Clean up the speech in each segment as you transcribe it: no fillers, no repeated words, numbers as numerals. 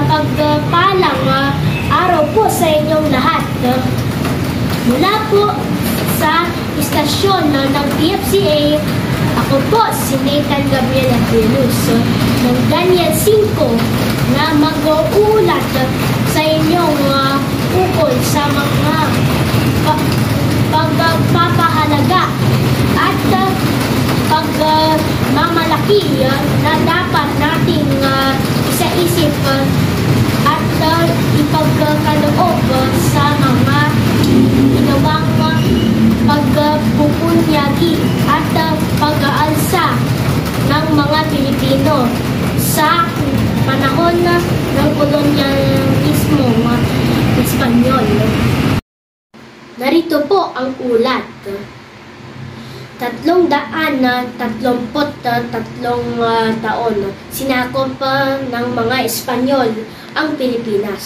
Mapagpalang araw po sa inyong lahat. Mula po sa istasyon ng PFCA, ako po si Nathan Gabriel Aguiluz ng Daniel 5 na mag-uulat sa inyong ukol sa mga pagpapahalaga at pagmamalaki na dapat nating isa-isip at ipagkaloob sa mga ginawang pagpupunyagi at pag-aalsa ng mga Pilipino sa panahon ng kolonyalismo Espanyol. Narito po ang ulat. 333 taon sinakop ng mga Espanyol ang Pilipinas.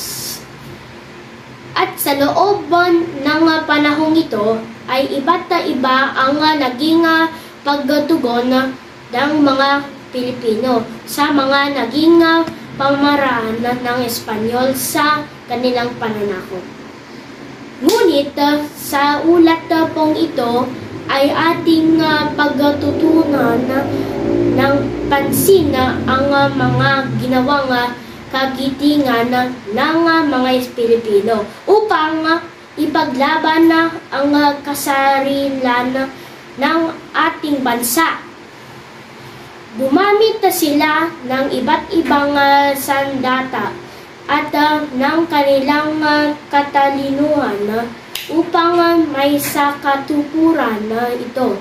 At sa loob ng panahong ito ay iba't iba ang naging pagtugon ng mga Pilipino sa mga naging pamaraan ng Espanyol sa kanilang pananakop. Ngunit sa ulat pong ito ay ating pagtutunan ng pansin ang mga ginawang kagitingan ng mga Pilipino upang ipaglaban ang kasarilan ng ating bansa. Gumamit sila ng iba't ibang sandata at ng kanilang katalinuhan upang may sakatupuran ito.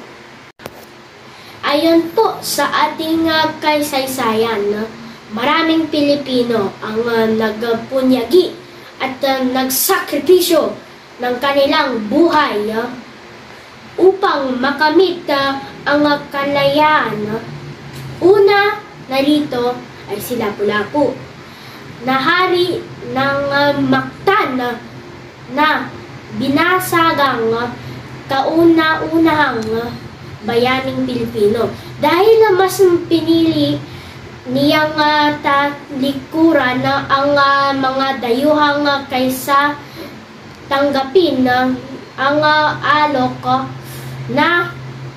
Ayon po sa ating kasaysayan, maraming Pilipino ang nagpunyagi at nagsakripisyo ng kanilang buhay upang makamit ang kalayaan. Una, narito ay si Lapu-Lapu, na hari ng Mactan na binasagang kauna-unahang bayaning Pilipino dahil mas pinili niyang talikuran ang mga dayuhang kaysa tanggapin ang alok na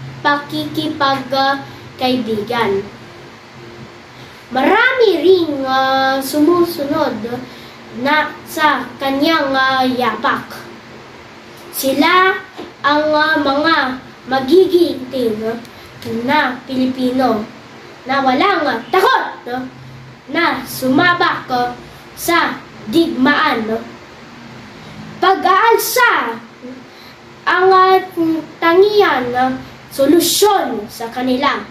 pakikipagkaibigan. Marami ring sumusunod na sa kanyang yapak. Sila ang mga magigiting na Pilipino na walang takot na sumabak sa digmaan. Pag-aalsa ang tangian solusyon sa kanila.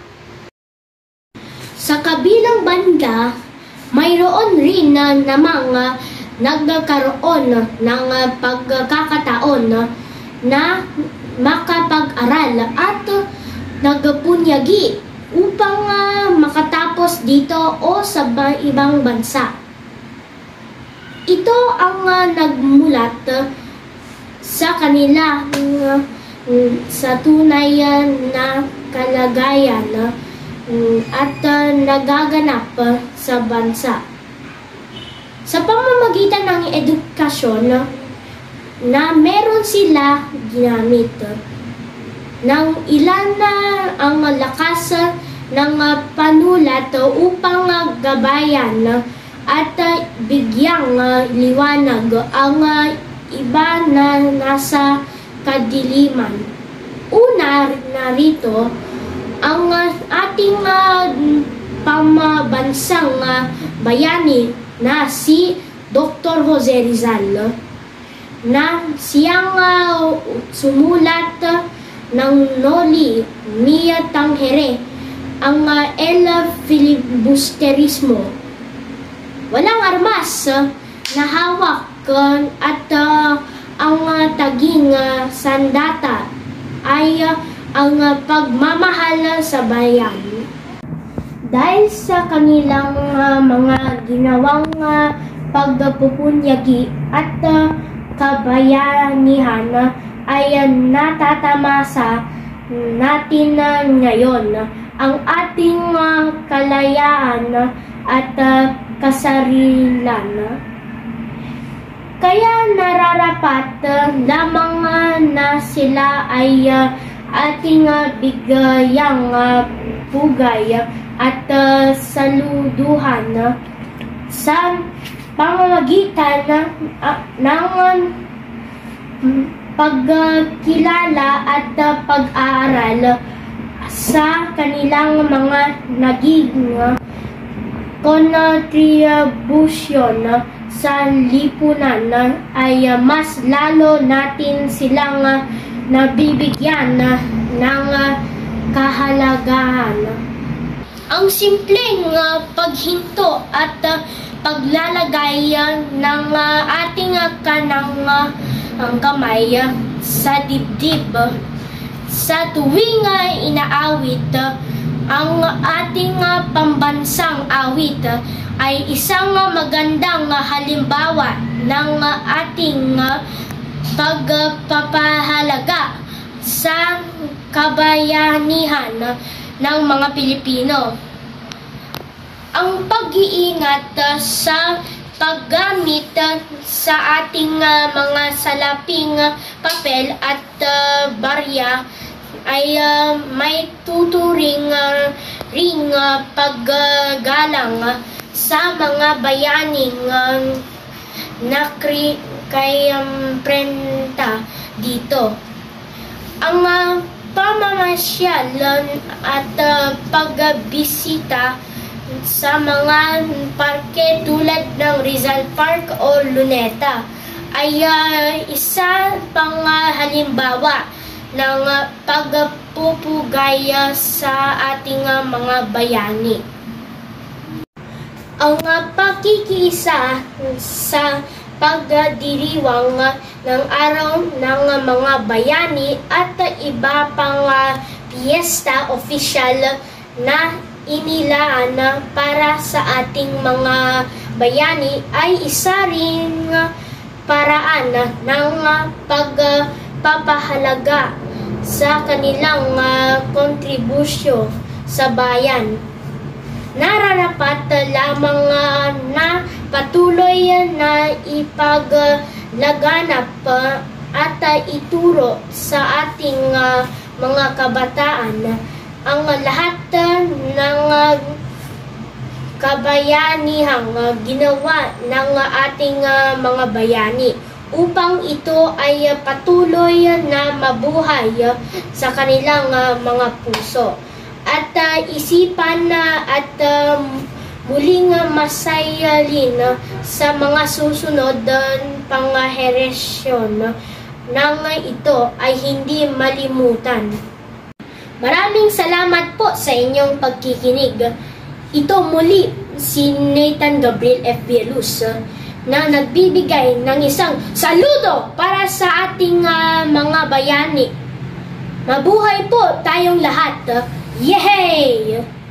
Sa kabilang banda, mayroon rin namang nagkaroon ng pagkakataon na makapag-aral at nagpunyagi upang makatapos dito o sa ibang bansa. Ito ang nagmulat sa kanila sa tunay na kalagayan at nagaganap sa bansa. Sa pamamagitan ng edukasyon na meron sila ginamit ng ilan na ang lakas ng panulat upang gabayan at bigyang liwanag ang iba na nasa kadiliman. Una narito ang ating pambansang bayani na si Dr. Jose Rizal, na siyang sumulat ng Noli Me Tangere, ang El Filibusterismo. Walang armas na hawak at ang taging sandata ay ang pagmamahal sa bayan. Dahil sa kanilang mga ginawang pagpupunyagi at kabayanihan ay natatamasa natin ngayon ang ating kalayaan at kasarilan. Kaya nararapat lamang na sila ay ating bigyang pugay at saluduhan sa pamamagitan ng pagkilala at pag-aaral sa kanilang mga naging kontribusyon sa lipunan ay mas lalo natin silang nabibigyan ng kahalagahan. Ang simpleng paghinto at paglalagay ng ating kanang kamay sa dibdib sa tuwing inaawit ang ating pambansang awit ay isang magandang halimbawa ng ating pagpapahalaga sa kabayanihan ng mga Pilipino. Ang pag-iingat sa paggamit sa ating mga salaping papel at barya ay may tuturing ring paggalang sa mga bayaning nakiprenta dito. Ang pamamasyal at pagbisita sa mga parke tulad ng Rizal Park o Luneta ay isa pang halimbawa ng pagpupugay sa ating mga bayani. Ang pakikiisa sa pagdiriwang ng araw ng mga bayani at iba pang piyesta opisyal na inilaan para sa ating mga bayani ay isa ring paraan ng pagpapahalaga sa kanilang kontribusyon sa bayan. Nararapat lamang na patuloy na ipaglaganap at ituro sa ating mga kabataan ang lahat ng kabayanihang ginawa ng ating mga bayani upang ito ay patuloy na mabuhay sa kanilang mga puso at isipan at muling masaylin sa mga susunod pang henerasyon nang ito ay hindi malimutan. Maraming salamat po sa inyong pagkikinig. Ito muli si Nathan Gabriel F. Villaluz na nagbibigay ng isang saludo para sa ating mga bayani. Mabuhay po tayong lahat. Yehey!